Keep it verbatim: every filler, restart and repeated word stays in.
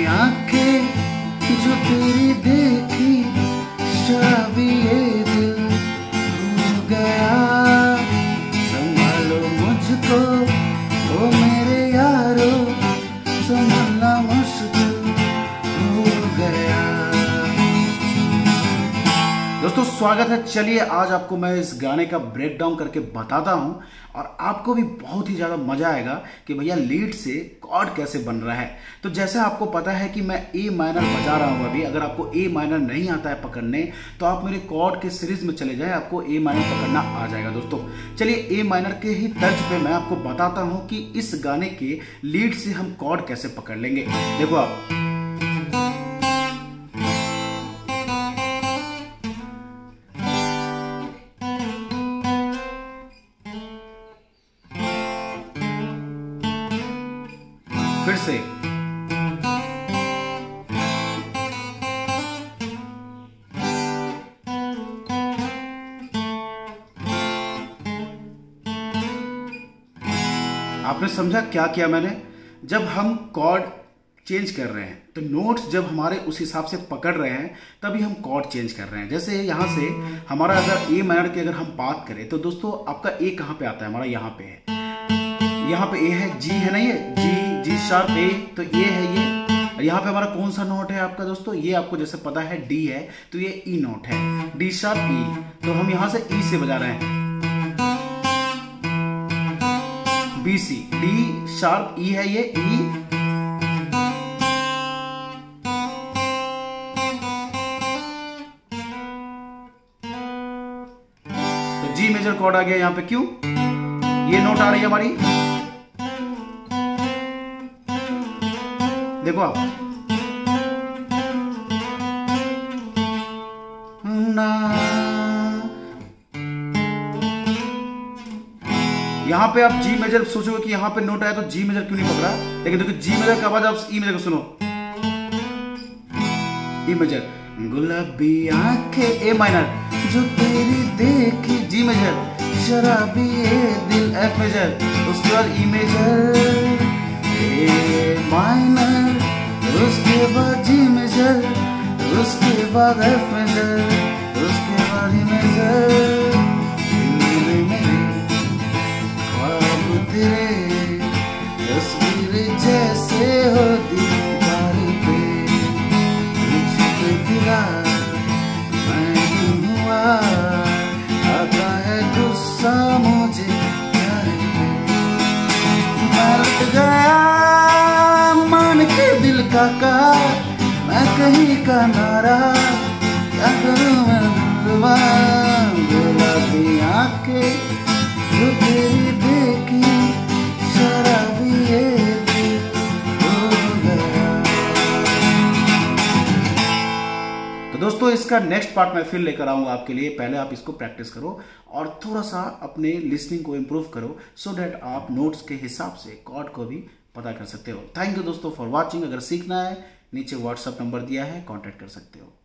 आंखें जो तेरी देखी, शराबी ये दिल हो गया। संभालो मुझको ओ मेरे यारो, संभालना मुश्किल हो गया। दोस्तों स्वागत है। चलिए आज आपको मैं इस गाने का ब्रेक डाउन करके बताता हूं और आपको भी बहुत ही ज्यादा मजा आएगा कि भैया लीड से कॉर्ड कैसे बन रहा है। तो जैसे आपको पता है कि मैं ए माइनर बजा रहा हूं अभी, अगर आपको ए माइनर नहीं आता है पकड़ने तो आप मेरे कॉर्ड के सीरीज में चले जाएं, आपको ए माइनर पकड़ना आ जाएगा। दोस्तों चलिए ए माइनर के ही तर्ज पे मैं आपको बताता हूं कि इस गाने के लीड से हम कॉर्ड कैसे पकड़ लेंगे। देखो आप, फिर से आपने समझा क्या किया मैंने? जब हम कॉर्ड चेंज कर रहे हैं तो नोट्स जब हमारे उस हिसाब से पकड़ रहे हैं तभी हम कॉर्ड चेंज कर रहे हैं। जैसे यहां से हमारा अगर ए माइनर की अगर हम बात करें तो दोस्तों आपका ए कहां पे आता है? हमारा यहां पे है, यहाँ पे ए है, जी है ना, ये जी जी शार्प ए, तो ये है ये। और यहाँ पे हमारा कौन सा नोट है आपका दोस्तों? ये आपको जैसे पता है डी है, तो ये ई नोट है, डी शार्प ई। तो हम यहाँ से ई से बजा रहे हैं, B C, D sharp E है ये, ई, तो जी मेजर कॉर्ड आ गया यहाँ पे। क्यों? ये नोट आ रही है हमारी, देखो आप, ना यहां पे आप जी मेजर सोचोगे कि यहां पे नोट आया तो जी मेजर क्यों नहीं पकड़ा, लेकिन देखो जी मेजर का बाद आप ई मेजर को सुनो, ई मेजर, गुलाबी आंखें ए माइनर जो तेरी देखी, जी मेजर, शराबी ये दिल एफ मेजर, उसके बाद ई मेजर, ए माइनर, उसके बाद जी मेजर, उसके बाद एफ मेजर, उसके बाद ई मेजर। मेरे मेरे ख्वाब तेरे तस्वीर जैसे होती दीवार पे, तुझ पे फिदा मैं हुआ, आता है गुस्सा मुझे प्यार पे, मर गया दिल का का मैं कहीं का नारा, क्या करूं मैं दिलवा, गुलाबी आंखें जो तेरी देखी, शराबी ये दिल हो गया। तो दोस्तों इसका नेक्स्ट पार्ट मैं फिर लेकर आऊंगा आपके लिए। पहले आप इसको प्रैक्टिस करो और थोड़ा सा अपने लिसनिंग को इम्प्रूव करो, सो डैट आप नोट्स के हिसाब से कॉर्ड को भी पता कर सकते हो। थैंक यू दोस्तों फॉर वॉचिंग। अगर सीखना है नीचे व्हाट्सएप नंबर दिया है, कांटेक्ट कर सकते हो।